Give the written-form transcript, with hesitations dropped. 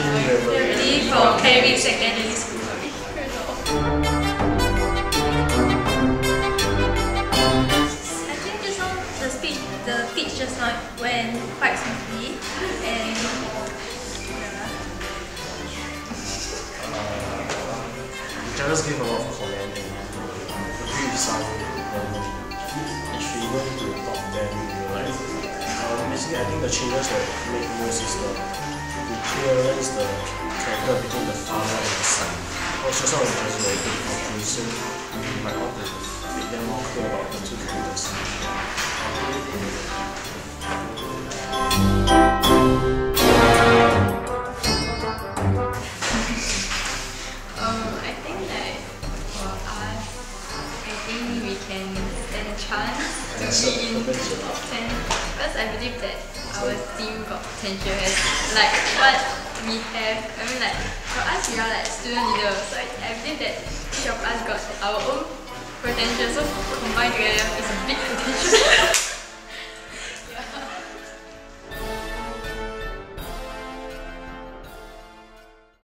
Definitely for academic secondary school. I think just now the pitch just now went quite smoothly, and you can just give a lot of comment and agree with some. If we go to the top 10, right? Basically, I think the changes that make most is to clearance the character between the father and the son. Also, some of the characters are very good countries, so you might want to make them more clear about the two characters. I think that for us, I think we can stand a chance to be in the top 10, because I believe that our team got potential as like what we have. I mean, like for us, we are like student leaders, so I believe that each of us got our own potential, so combined together is a big potential.